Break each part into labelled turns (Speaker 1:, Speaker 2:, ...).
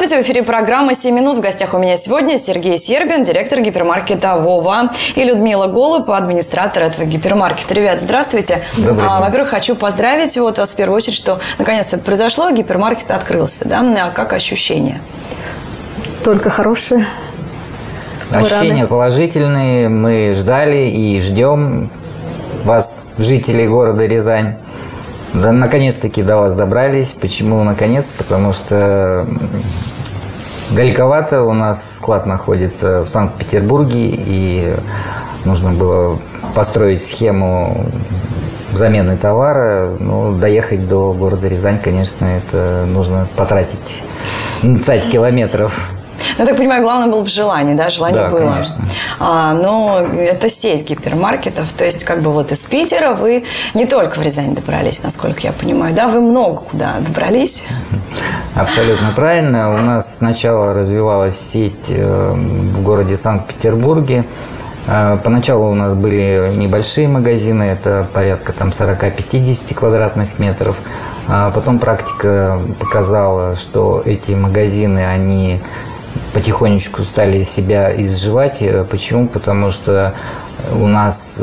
Speaker 1: Здравствуйте, в эфире программа «7 минут». В гостях у меня сегодня Сергей Сербин, директор гипермаркета «Вова», и Людмила Голуб, администратор этого гипермаркета. Ребят, здравствуйте. Во-первых, хочу поздравить вас в первую очередь, что наконец-то это произошло, гипермаркет открылся. Да? А как ощущения?
Speaker 2: Только хорошие.
Speaker 3: Ощущения положительные. Мы ждали и ждем вас, жителей города Рязань. Да, наконец-таки до вас добрались. Почему наконец? Потому что далековато. У нас склад находится в Санкт-Петербурге, и нужно было построить схему замены товара. Ну, доехать до города Рязань, конечно, это нужно потратить 20 километров.
Speaker 1: Ну, я так понимаю, главное было бы желание, да? Желание было.
Speaker 3: Конечно.
Speaker 1: Но это сеть гипермаркетов. То есть, как бы вот из Питера вы не только в Рязань добрались, насколько я понимаю, да? Вы много куда добрались.
Speaker 3: Абсолютно правильно. У нас сначала развивалась сеть в городе Санкт-Петербурге. Поначалу у нас были небольшие магазины, это порядка там 40-50 квадратных метров. А потом практика показала, что эти магазины, они потихонечку стали себя изживать. Почему? Потому что у нас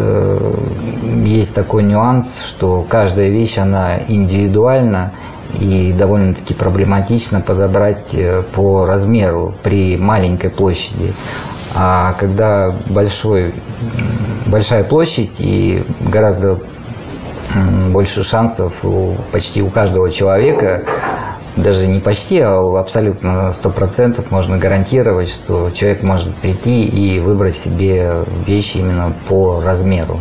Speaker 3: есть такой нюанс, что каждая вещь, она индивидуальна, и довольно-таки проблематично подобрать по размеру при маленькой площади. А когда большая площадь и гораздо больше шансов почти у каждого человека, даже не почти, а абсолютно 100% можно гарантировать, что человек может прийти и выбрать себе вещи именно по размеру.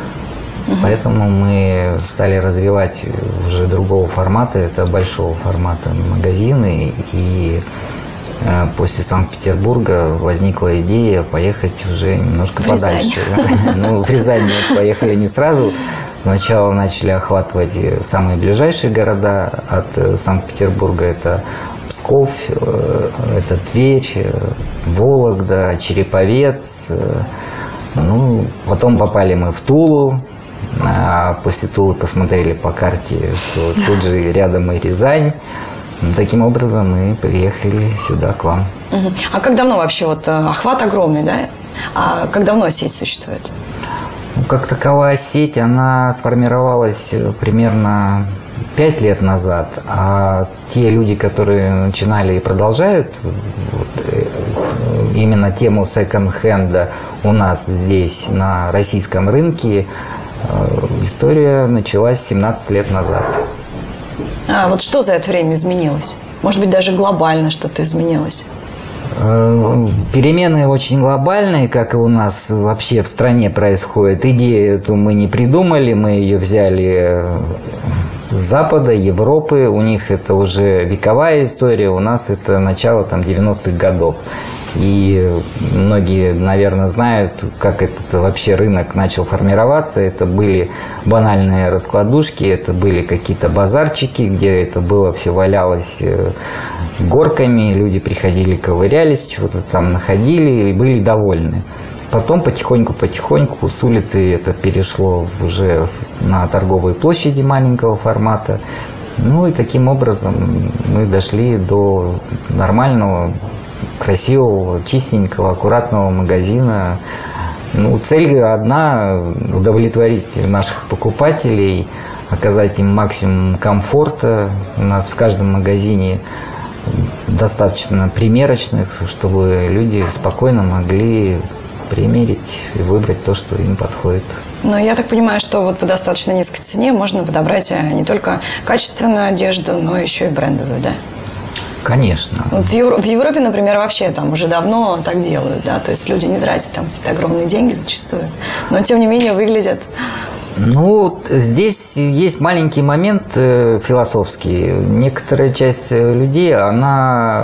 Speaker 3: Поэтому мы стали развивать уже другого формата, это большого формата магазины, и после Санкт-Петербурга возникла идея поехать уже немножко подальше. Ну, в Рязань мы поехали не сразу. Сначала начали охватывать самые ближайшие города от Санкт-Петербурга. Это Псков, это Тверь, Вологда, Череповец. Ну, потом попали мы в Тулу. А после Тулы посмотрели по карте, что тут же рядом и Рязань. Таким образом мы приехали сюда, к вам.
Speaker 1: А как давно вообще, вот охват огромный, да? А как давно сеть существует?
Speaker 3: Ну, как таковая сеть, она сформировалась примерно 5 лет назад. А те люди, которые начинали и продолжают именно тему секонд-хенда у нас здесь, на российском рынке, история началась 17 лет назад.
Speaker 1: А вот что за это время изменилось? Может быть, даже глобально что-то изменилось?
Speaker 3: Перемены очень глобальные, как и у нас вообще в стране происходит. Идею эту мы не придумали, мы ее взяли с Запада, Европы. У них это уже вековая история, у нас это начало там 90-х годов. И многие, наверное, знают, как этот вообще рынок начал формироваться. Это были банальные раскладушки, это были какие-то базарчики, где это было все валялось горками. Люди приходили, ковырялись, чего-то там находили и были довольны. Потом потихоньку с улицы это перешло уже на торговые площади маленького формата. Ну и таким образом мы дошли до нормального, красивого, чистенького, аккуратного магазина. Ну, цель одна – удовлетворить наших покупателей, оказать им максимум комфорта. У нас в каждом магазине достаточно примерочных, чтобы люди спокойно могли примерить и выбрать то, что им подходит.
Speaker 1: Но я так понимаю, что вот по достаточно низкой цене можно подобрать не только качественную одежду, но еще и брендовую, да?
Speaker 3: Конечно.
Speaker 1: Вот в Европе, например, вообще там уже давно так делают, да, то есть люди не тратят там какие-то огромные деньги зачастую, но тем не менее выглядят.
Speaker 3: Ну, здесь есть маленький момент философский. Некоторая часть людей, она,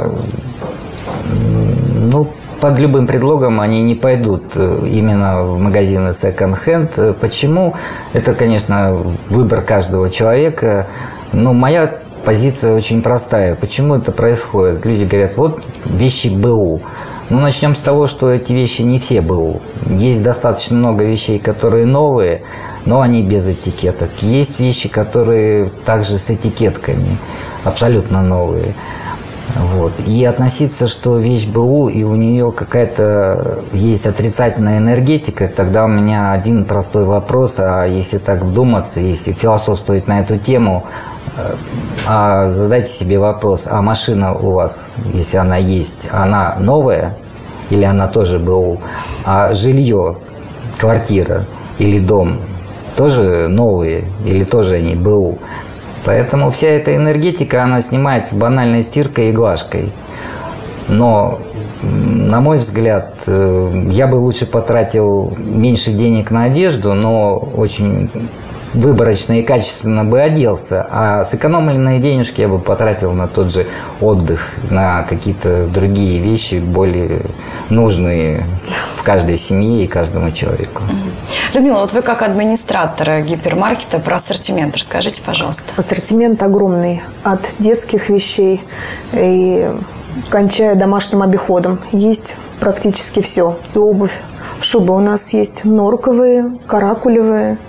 Speaker 3: ну, под любым предлогом они не пойдут именно в магазины секонд-хенд. Почему? Это, конечно, выбор каждого человека. Но моя позиция очень простая. Почему это происходит? Люди говорят, вот вещи БУ. Ну, начнем с того, что эти вещи не все БУ. Есть достаточно много вещей, которые новые, но они без этикеток. Есть вещи, которые также с этикетками, абсолютно новые. Вот. И относиться, что вещь БУ, и у нее какая-то есть отрицательная энергетика, тогда у меня один простой вопрос, а если так вдуматься, если философствовать на эту тему, задайте себе вопрос, а машина у вас, если она есть, она новая или она тоже БУ? А жилье, квартира или дом тоже новые или тоже они БУ? Поэтому вся эта энергетика, она снимается банальной стиркой и глажкой. Но, на мой взгляд, я бы лучше потратил меньше денег на одежду, но очень выборочно и качественно бы оделся, а сэкономленные денежки я бы потратил на тот же отдых, на какие-то другие вещи, более нужные в каждой семье и каждому человеку.
Speaker 1: Людмила, вот вы как администратор гипермаркета, про ассортимент расскажите, пожалуйста.
Speaker 2: Ассортимент огромный. От детских вещей и кончая домашним обиходом. Есть практически все. И обувь. Шубы у нас есть норковые, каракулевые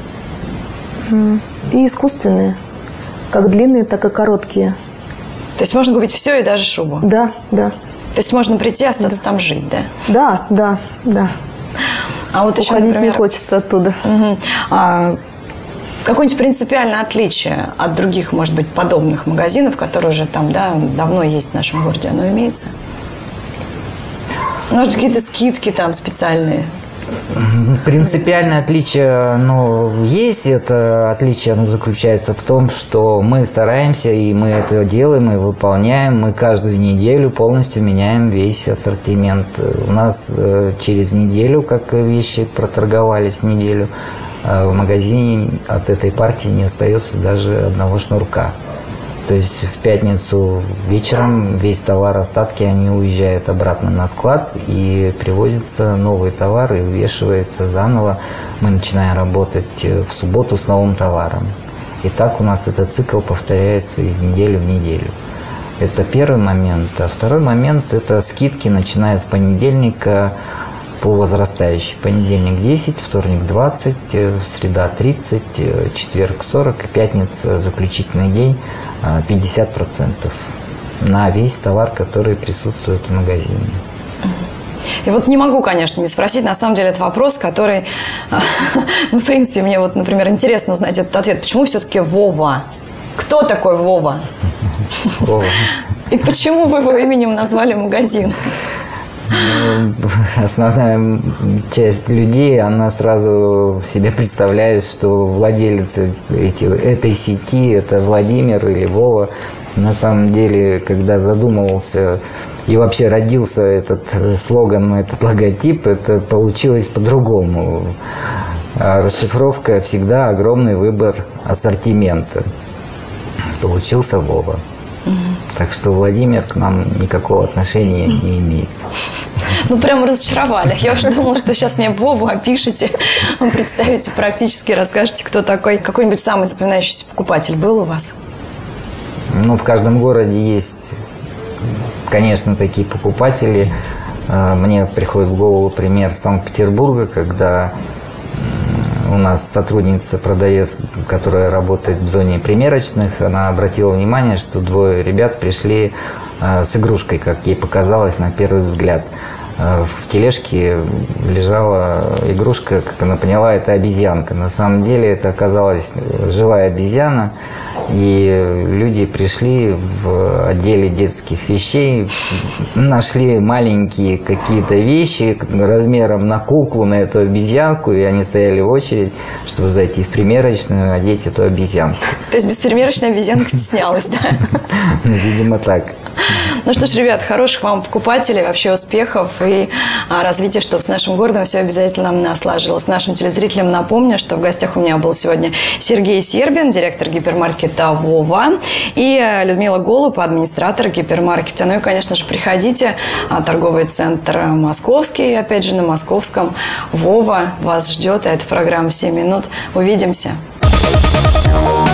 Speaker 2: и искусственные. Как длинные, так и короткие.
Speaker 1: То есть можно купить все и даже шубу?
Speaker 2: Да, да.
Speaker 1: То есть можно прийти, остаться там жить, да?
Speaker 2: Да, да, да.
Speaker 1: А вот еще,
Speaker 2: уходить
Speaker 1: например,
Speaker 2: не хочется оттуда.
Speaker 1: Какое-нибудь принципиальное отличие от других, может быть, подобных магазинов, которые уже там, да, давно есть в нашем городе, оно имеется? Может, какие-то скидки там специальные?
Speaker 3: Принципиальное отличие, есть. Это отличие, оно заключается в том, что мы стараемся, и мы это делаем, и выполняем. Мы каждую неделю полностью меняем весь ассортимент. У нас через неделю, как вещи проторговались неделю, в магазине от этой партии не остается даже одного шнурка. То есть в пятницу вечером весь товар, остатки, они уезжают обратно на склад, и привозится новый товар и вывешивается заново. Мы начинаем работать в субботу с новым товаром. И так у нас этот цикл повторяется из недели в неделю. Это первый момент. А второй момент – это скидки, начиная с понедельника по возрастающей. Понедельник 10, вторник 20, среда 30, четверг 40, пятница, заключительный день 50% на весь товар, который присутствует в магазине.
Speaker 1: И вот не могу, конечно, не спросить. На самом деле это вопрос, который, в принципе, мне вот, например, интересно узнать этот ответ. Почему все-таки Вова? Кто такой Вова?
Speaker 3: Вова.
Speaker 1: И почему вы его именем назвали магазин?
Speaker 3: Основная часть людей, она сразу себе представляет, что владелец этой сети – это Владимир или Вова. На самом деле, когда задумывался и вообще родился этот слоган, этот логотип, это получилось по-другому. Расшифровка всегда огромный выбор ассортимента. Получился Вова. Так что Владимир к нам никакого отношения не имеет.
Speaker 1: Прям разочаровали. Я уже думала, что сейчас мне Вову опишите, представите практически, расскажете, кто такой. Какой-нибудь самый запоминающийся покупатель был у вас?
Speaker 3: В каждом городе есть, конечно, такие покупатели. Мне приходит в голову пример Санкт-Петербурга, когда у нас сотрудница, продавец, которая работает в зоне примерочных, она обратила внимание, что двое ребят пришли с игрушкой, как ей показалось на первый взгляд. В тележке лежала игрушка, как она поняла, это обезьянка. На самом деле это оказалась живая обезьяна. И люди пришли в отделе детских вещей, нашли маленькие какие-то вещи размером на куклу, на эту обезьянку, и они стояли в очередь, чтобы зайти в примерочную, одеть эту обезьянку.
Speaker 1: То есть беспримерочная обезьянка стеснялась, да?
Speaker 3: Видимо, так.
Speaker 1: Ну что ж, ребят, хороших вам покупателей, вообще успехов и развития, чтобы с нашим городом все обязательно сложилось. Нашим телезрителям напомню, что в гостях у меня был сегодня Сергей Сербин, директор гипермаркета Вова, и Людмила Голуб, администратор гипермаркета. Ну и, конечно же, приходите. Торговый центр Московский, опять же, на Московском. Вова вас ждет, а это программа «7 минут». Увидимся.